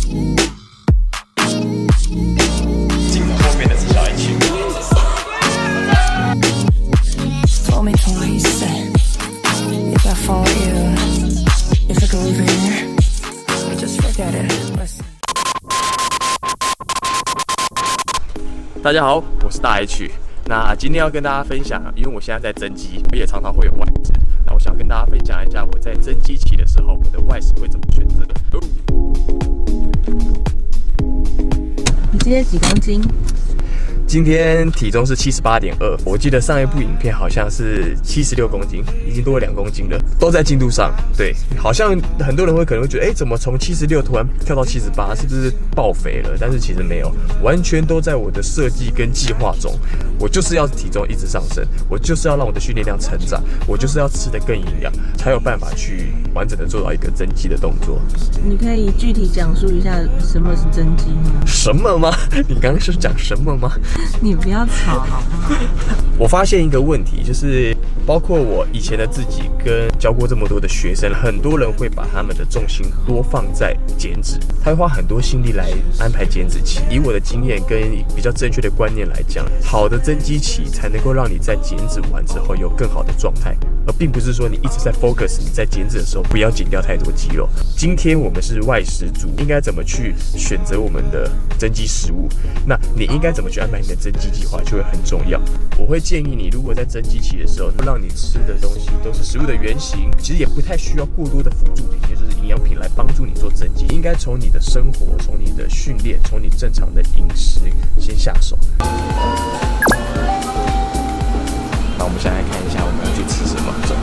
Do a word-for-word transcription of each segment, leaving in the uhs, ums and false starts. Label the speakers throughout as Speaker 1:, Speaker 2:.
Speaker 1: 镜头后面的是小爱情。大家好，我是大 H。那今天要跟大家分享，因为我现在在增肌，我也常常会有外食。那我想跟大家分享一下我在增肌期的时候，我的外食会怎么选择。哦、
Speaker 2: 你今天几公斤？
Speaker 1: 今天体重是七十八点二，我记得上一部影片好像是七十六公斤，已经多了两公斤了，都在进度上。对，好像很多人会可能会觉得，哎、欸，怎么从七十六突然跳到七十八，是不是爆肥了？但是其实没有，完全都在我的设计跟计划中。我就是要体重一直上升，我就是要让我的训练量成长，我就是要吃得更营养，才有办法去完整的做到一个增肌的动作。
Speaker 2: 你可以具体讲述一下什么是增肌吗？
Speaker 1: 什么吗？你刚刚是讲什么吗？
Speaker 2: 你不要吵好吗？
Speaker 1: 我发现一个问题，就是包括我以前的自己跟教过这么多的学生，很多人会把他们的重心多放在减脂，他会花很多心力来安排减脂期。以我的经验跟比较正确的观念来讲，好的增肌期才能够让你在减脂完之后有更好的状态，而并不是说你一直在 focus 你在减脂的时候不要减掉太多肌肉。今天我们是外食族，应该怎么去选择我们的增肌食物？那你应该怎么去安排你的增肌计划就会很重要。我会建议你，如果在增肌期的时候，让你吃的东西都是食物的原型，其实也不太需要过多的辅助品，也就是营养品来帮助你做增肌。应该从你的生活、从你的训练、从你正常的饮食先下手。那我们先来看一下我们要去吃什么。走。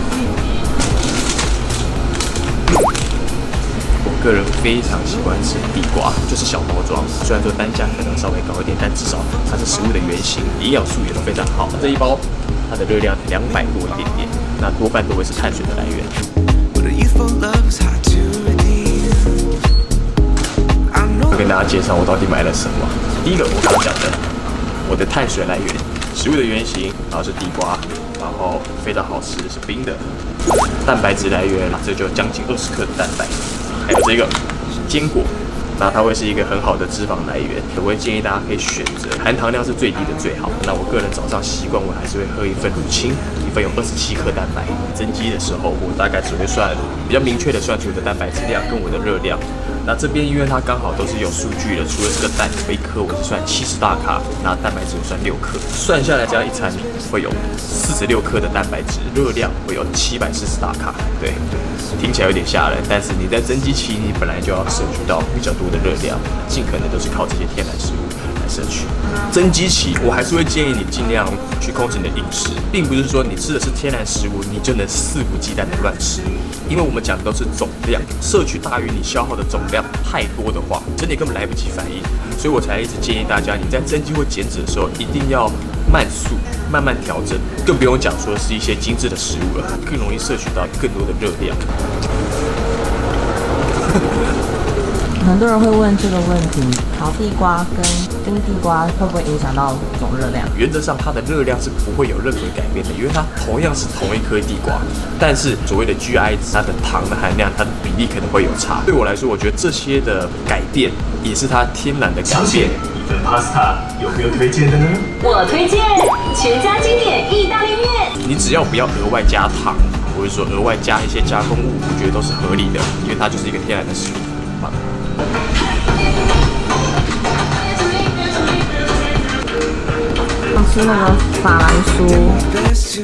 Speaker 1: 我个人非常喜欢吃地瓜，就是小包装，虽然说单价可能稍微高一点，但至少它是食物的原型，营养素也都非常好。这一包它的热量两百多一点点，那多半都会是碳水的来源。我跟大家介绍我到底买了什么。第一个我刚刚讲的，我的碳水来源，食物的原型，然后是地瓜，然后非常好吃，是冰的。蛋白质来源，这就将近二十克的蛋白。还有这个坚果，那它会是一个很好的脂肪来源。我会建议大家可以选择含糖量是最低的最好。那我个人早上习惯我还是会喝一份乳清，一份有二十七克蛋白。增肌的时候，我大概只会算比较明确的算出我的蛋白质量跟我的热量。那这边因为它刚好都是有数据的，除了这个蛋有一颗我是算七十大卡，那蛋白质我算六克，算下来这样一餐会有四十六克的蛋白质，热量会有七百四十大卡。对，听起来有点吓人，但是你在增肌期你本来就要摄取到比较多的热量，尽可能都是靠这些天然食物来摄取。增肌期我还是会建议你尽量去控制你的饮食，并不是说你吃的是天然食物你就能肆无忌惮的乱吃，因为我们讲的都是总量，摄取大于你消耗的总量太多的话，身体根本来不及反应，所以我才一直建议大家，你在增肌或减脂的时候，一定要慢速、慢慢调整，更不用讲说是一些精致的食物了，更容易摄取到更多的热量。
Speaker 2: 很多人会问这个问题：烤地瓜跟冰地瓜会不会影响到总热量？
Speaker 1: 原则上，它的热量是不会有任何改变的，因为它同样是同一颗地瓜，但是所谓的 G I 值，它的糖的含量，它的比例可能会有差。对我来说，我觉得这些的改变也是它天然的改变。一份 pasta 有没有推荐的呢？
Speaker 3: 我推荐全家经典意大利面。
Speaker 1: 你只要不要额外加糖，或者说额外加一些加工物，我觉得都是合理的，因为它就是一个天然的食物。棒。
Speaker 2: 我吃那个法兰酥。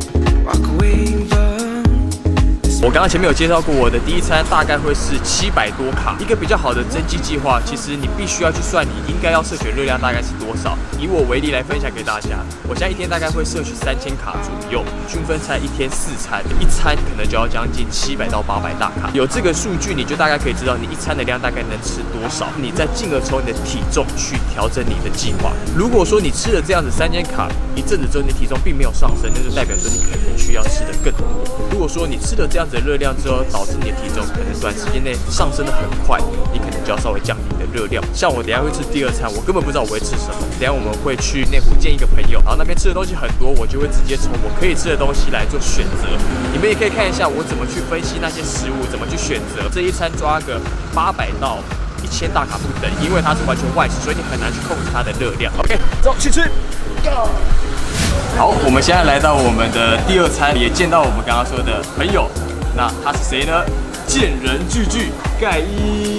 Speaker 1: 我刚刚前面有介绍过，我的第一餐大概会是七百多卡。一个比较好的增肌计划，其实你必须要去算你应该要摄取热量大概是多少。以我为例来分享给大家，我现在一天大概会摄取三千卡左右，均分菜一天四餐，一餐可能就要将近七百到八百大卡。有这个数据，你就大概可以知道你一餐的量大概能吃多少，你再进而从你的体重去调整你的计划。如果说你吃了这样子三千卡，一阵子之后你的体重并没有上升，那就代表说你可能需要吃的更多。如果说你吃了这样子的热量之后，导致你的体重可能短时间内上升的很快，你可能就要稍微降低你的热量。像我等一下会吃第二餐，我根本不知道我会吃什么。等一下我们会去内湖见一个朋友，然后那边吃的东西很多，我就会直接从我可以吃的东西来做选择。你们也可以看一下我怎么去分析那些食物，怎么去选择。这一餐抓个八百到一千大卡不等，因为它是完全外食，所以你很难去控制它的热量。OK， 走去吃。Go！ 好，我们现在来到我们的第二餐，也见到我们刚刚说的朋友。那他是谁呢？见人句句盖伊。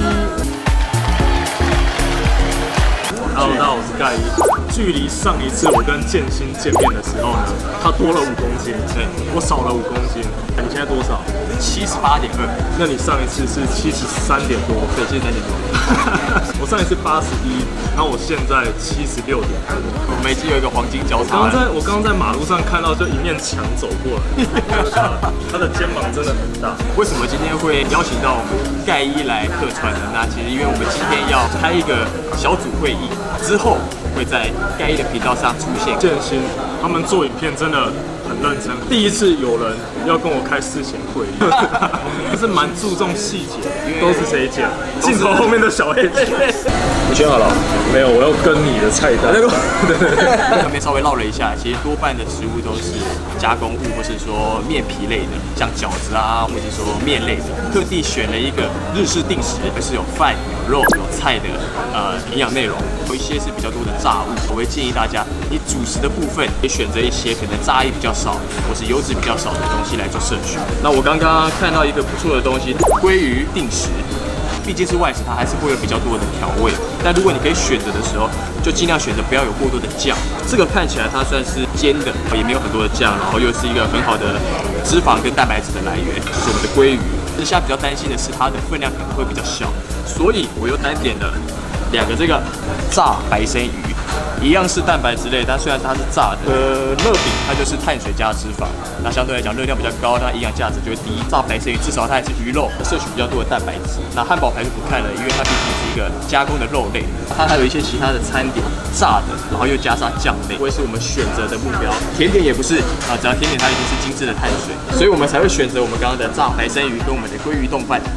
Speaker 4: Hello， 大家好，我是盖伊。距离上一次我跟建新见面的时候呢，他多了五公斤，对，我少了五公斤。你现在多少？
Speaker 1: 七十八点二。
Speaker 4: 那你上一次是七十三点多，
Speaker 1: 对，七十三点多。
Speaker 4: 我上一次八十一，然后我现在七十六点多。
Speaker 1: 我们已经有一个黄金交叉。
Speaker 4: 我刚在我刚刚在马路上看到，就一面墙走过来，他的肩膀真的很大。
Speaker 1: 为什么今天会邀请到我们盖伊来客串呢？那其实因为我们今天要开一个小组会议，之后会在盖伊的频道上出现。
Speaker 4: 建新他们做影片真的很认真，第一次有人要跟我开事前会议，就是蛮注重细节，都是谁剪？镜头后面的小黑剪。
Speaker 1: 你选好了？
Speaker 4: 没有，我要跟你的菜单。对对对。
Speaker 1: 上面稍微唠了一下，其实多半的食物都是加工物，或是说面皮类的，像饺子啊，或者说面类的。特地选了一个日式定食，是有饭、有肉、有菜的呃营养内容，有一些是比较多的炸物。我会建议大家，你主食的部分也选择一些可能炸液比较少，或是油脂比较少的东西来做摄取。那我刚刚看到一个不错的东西，鲑鱼定食。毕竟是外食，它还是会有比较多的调味。但如果你可以选择的时候，就尽量选择不要有过多的酱。这个看起来它算是煎的，也没有很多的酱，然后又是一个很好的脂肪跟蛋白质的来源，就是我们的鲑鱼。现在比较担心的是它的分量可能会比较小，所以我又单点了两个这个炸白身鱼。一样是蛋白质类，但虽然它是炸的，呃，乐饼它就是碳水加脂肪，那相对来讲热量比较高，那营养价值就会低。炸白身鱼至少它也是鱼肉，摄取比较多的蛋白质。那汉堡排就不看了，因为它毕竟是一个加工的肉类，它还有一些其他的餐点，炸的，然后又加上酱类，不会是我们选择的目标。甜点也不是啊，只要甜点它一定是精致的碳水，所以我们才会选择我们刚刚的炸白身鱼跟我们的鲑鱼冻饭。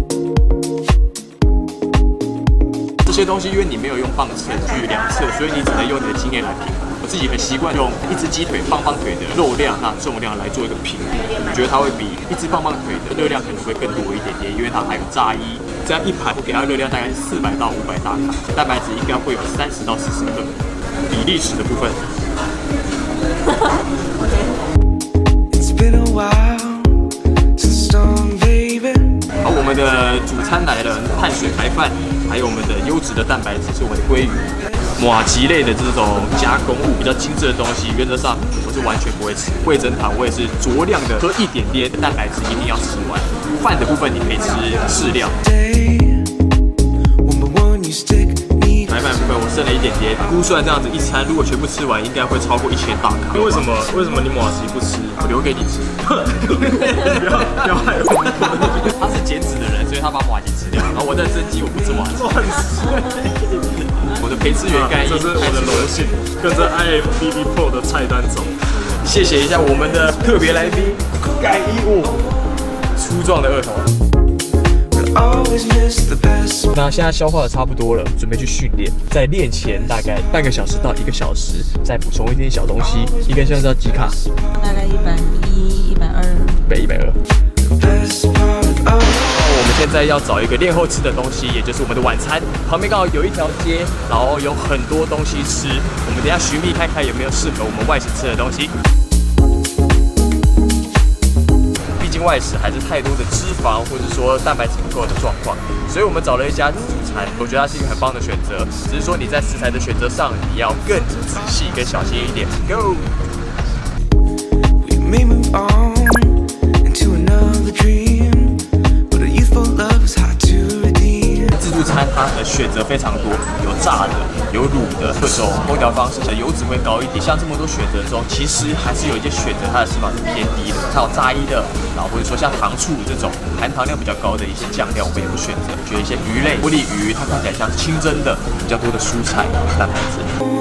Speaker 1: 这些东西因为你没有用磅秤去量测，所以你只能用你的经验来评估。我自己很习惯用一只鸡腿棒棒腿的肉量、那重量来做一个评估，我觉得它会比一只棒棒腿的热量可能会更多一点点，因为它还有炸衣。这样一盘我给它热量大概是四百到五百大卡，蛋白质应该会有三十到四十克。比例尺的部分。好，我们的主餐来了，碳水白饭，还有我们的优质的蛋白质是我们的鲑鱼。马吉类的这种加工物比较精致的东西，原则上我是完全不会吃。味噌汤我也是酌量的喝一点点，蛋白质一定要吃完。饭的部分你可以吃适量。白饭部分我剩了一点点，估算这样子一餐如果全部吃完，应该会超过一千大卡。
Speaker 4: 为什么？为什么你马吉不吃？
Speaker 1: 我留给你吃。
Speaker 4: 不要不要害我。
Speaker 1: 他是减脂的人，所以他把马吉吃掉。然后我在增肌，我不吃马吉。我的陪吃员盖伊，
Speaker 4: 这是我的荣幸，跟着 I F B B Pro 的菜单走。
Speaker 1: 谢谢一下我们的特别来宾盖伊哦，粗壮的二头。那现在消化的差不多了，准备去训练。在练前大概半个小时到一个小时，再补充一点小东西。一根香蕉几卡？
Speaker 2: 大概一百一、一百二。
Speaker 1: 一百一百二。我们现在要找一个练后吃的东西，也就是我们的晚餐。旁边刚好有一条街，然后有很多东西吃。我们等一下寻觅看看有没有适合我们外食吃的东西。毕竟外食还是太多的脂肪，或者说蛋白质不够的状况，所以我们找了一家自助餐，我觉得它是一个很棒的选择。只是说你在食材的选择上，你要更仔细、更小心一点。Go。自助餐它的选择非常多，有炸的，有卤的，各种烹调方式的油脂会高一点。像这么多选择中，其实还是有一些选择它的脂肪是偏低的，还有炸衣的，然后或者说像糖醋这种含糖量比较高的一些酱料，我们也会选择。选一些鱼类，玻璃鱼，它看起来像是清蒸的，比较多的蔬菜蛋白质。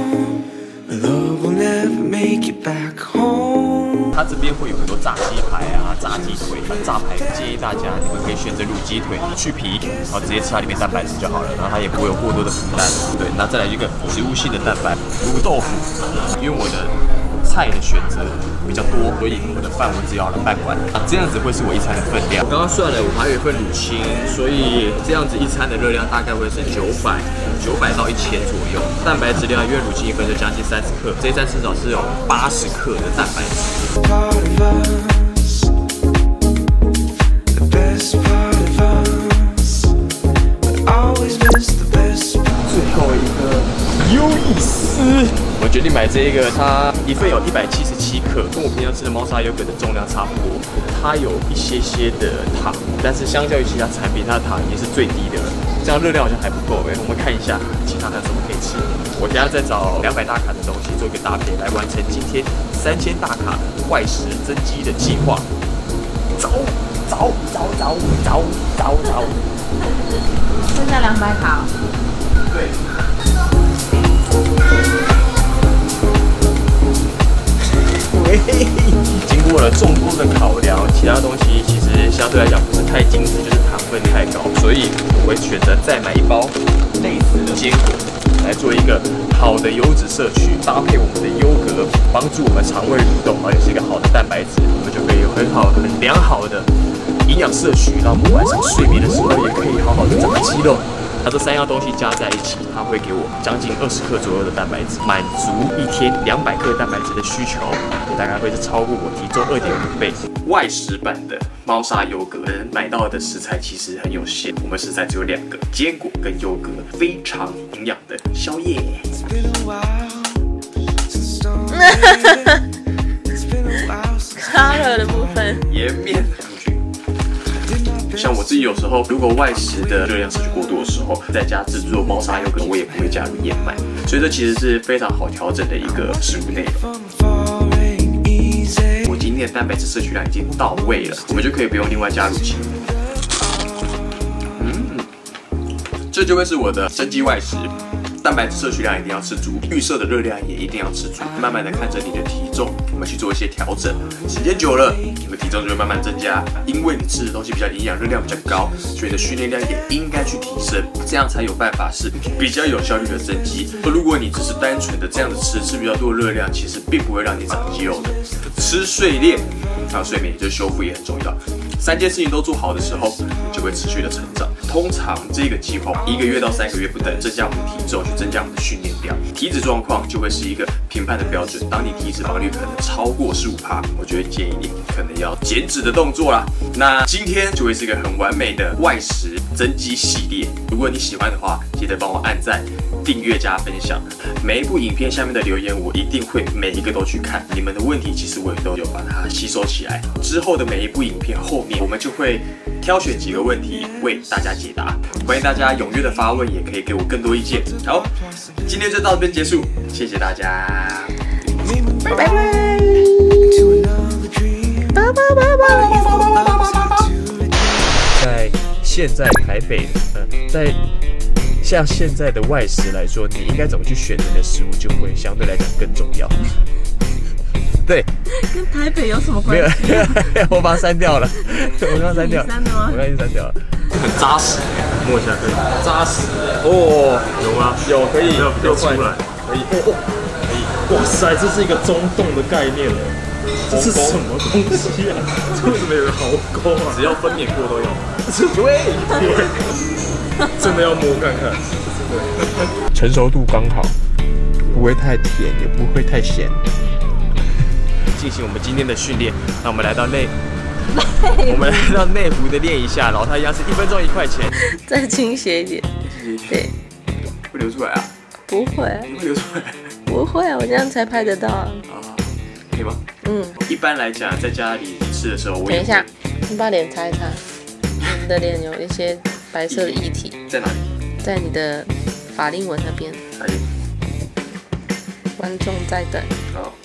Speaker 1: 它这边会有很多炸鸡排啊、炸鸡腿。炸排建议大家你们可以选择卤鸡腿，去皮，然后直接吃它里面蛋白质就好了，然后它也不会有过多的负担。对，那再来一个植物性的蛋白，卤豆腐。因为我的菜的选择比较多，所以我的饭我只要了半碗，啊，这样子会是我一餐的分量。我刚刚算了，我还有一份乳清，所以这样子一餐的热量大概会是九百九百到一千左右。蛋白质量，因为乳清一份就将近三十克，这一餐至少是有八十克的蛋白质。最后一个优意斯，我决定买这个，它一份有一百七十七克，跟我平常吃的猫砂优格的重量差不多。它有一些些的糖，但是相较于其他产品，它的糖已经是最低的了。这样热量好像还不够哎，我们看一下其他还有什么可以吃。我等下再找两百大卡的东西做一个搭配，来完成今天三千大卡外食增肌的计划。走走走走走走走，
Speaker 2: 剩下两百卡。
Speaker 1: 对。经过了众多的考量，其他东西其实相对来讲不是太精致，就是糖分太高，所以我会选择再买一包类似的坚果，来做一个好的油脂摄取，搭配我们的优格，帮助我们肠胃蠕动，而且是一个好的蛋白质，我们就可以有很好、很良好的营养摄取，让我们晚上睡眠的时候也可以好好的长肌肉。那这三样东西加在一起，它会给我将近二十克左右的蛋白质，满足一天两百克蛋白质的需求，也大概会是超过我体重二点五倍。外食版的猫砂优格，买到的食材其实很有限，我们食材只有两个：坚果跟优格，非常营养的宵夜。
Speaker 2: 卡了的部分，
Speaker 1: 颜面。像我自己有时候，如果外食的热量摄取过多的时候，在家制作猫砂优格，我也不会加入燕麦，所以这其实是非常好调整的一个食物内容。我今天的蛋白质摄取量已经到位了，我们就可以不用另外加乳清。嗯，这就会是我的增肌外食。蛋白质摄取量一定要吃足，预设的热量也一定要吃足。慢慢的看着你的体重，我们去做一些调整。时间久了，你的体重就会慢慢增加，因为你吃的东西比较营养，热量比较高，所以你的训练量也应该去提升，这样才有办法是比较有效率的增肌。如果你只是单纯的这样子吃，吃比较多的热量，其实并不会让你长肌肉的。吃、睡、练，还有睡眠，也就是修复也很重要。三件事情都做好的时候，你就会持续的成长。通常这个计划一个月到三个月不等，增加我们的体重，去增加我们的训练量，体脂状况就会是一个评判的标准。当你体脂肪率可能超过十五趴，我就会建议你可能要减脂的动作啦。那今天就会是一个很完美的外食增肌系列。如果你喜欢的话，记得帮我按赞、订阅加分享。每一部影片下面的留言，我一定会每一个都去看。你们的问题其实我也都有把它吸收起来。之后的每一部影片后面，我们就会挑选几个问题为大家解答。欢迎大家踊跃的发问，也可以给我更多意见。好，今天就到这边结束，谢谢大家，拜拜拜拜拜拜。在现在台北，呃，在像现在的外食来说，你应该怎么去选择你的食物，就会相对来讲更重要。对，
Speaker 2: 跟台北有什么关系？
Speaker 1: 没有，我把它删掉了，我刚刚删掉了，我刚刚删掉了。很扎实，摸一下可以，扎实哦，有吗？有，可以，有出来，可以，哦，可以。哇塞，这是一个中洞的概念了，这是什么东西啊？这为什么有个壕沟啊？只要分娩过都有。对，真的要摸看看。成熟度刚好，不会太甜，也不会太咸。进行我们今天的训练，那我们来到内，我们来到内湖的练一下，然后它一样是一分钟一块钱，
Speaker 2: 再倾斜一点，对，
Speaker 1: 会流出来啊？
Speaker 2: 不会，
Speaker 1: 会流出来？
Speaker 2: 不会啊，我这样才拍得到啊。
Speaker 1: 啊，可以吗？
Speaker 2: 嗯，
Speaker 1: 一般来讲，在家里吃的时候，我
Speaker 2: 等一下，你把脸擦一擦，你的脸有一些白色的液体，
Speaker 1: 在哪里？
Speaker 2: 在你的法令纹那边。
Speaker 1: 哪里？
Speaker 2: 观众在等。
Speaker 1: 好。